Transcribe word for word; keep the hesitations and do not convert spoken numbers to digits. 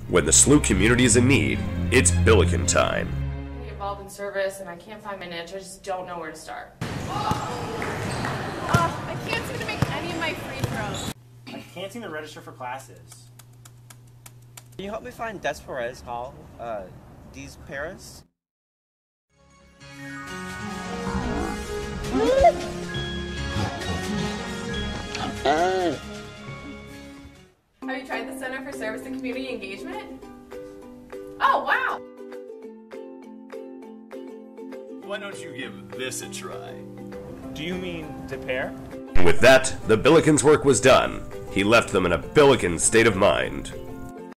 When the S L U community is in need, it's Billiken time. I'm involved in service and I can't find my niche. I just don't know where to start. Uh, I can't seem to make any of my free throws. I can't seem to register for classes. Can you help me find Desperez Hall? Uh, these Paris? Have you tried the Center for Service and Community Engagement? Oh, wow! Why don't you give this a try? Do you mean de pair? With that, the Billikens' work was done. He left them in a Billiken state of mind.